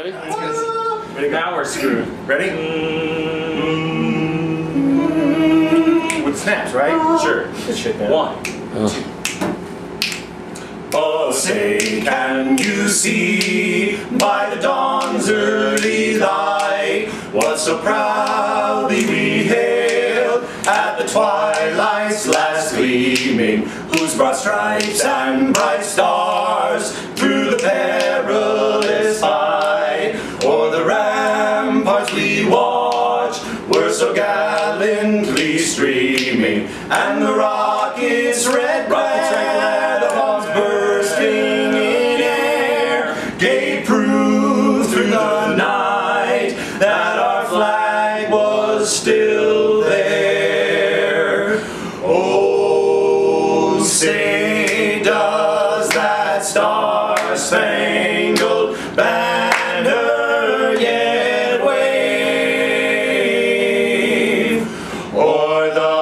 Ready? Ready? Now we're screwed. Ready? With snaps, right? Sure. Good shit, man. 1, 2. Oh, say, can you see by the dawn's early light what so proudly we hailed at the twilight's last gleaming, whose broad stripes and bright stars through the perilous fight o'er the ramparts we watched were so gallantly streaming, and the rockets' red glare, the bombs bursting in air, gave proof through the night that our flag was still there. Oh, say does that star-spangled banner yet wave o'er the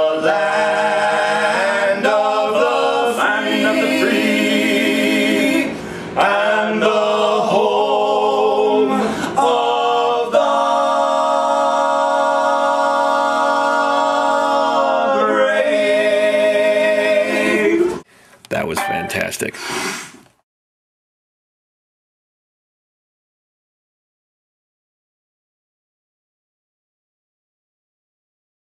land of the free and the home of the brave. That was fantastic.